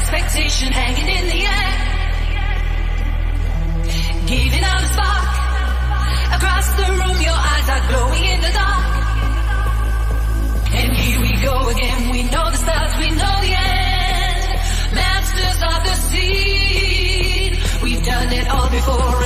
expectation hanging in the air. Giving out a spark across the room, your eyes are glowing in the dark. And here we go again, we know the start, we know the end. Masters of the scene, we've done it all before.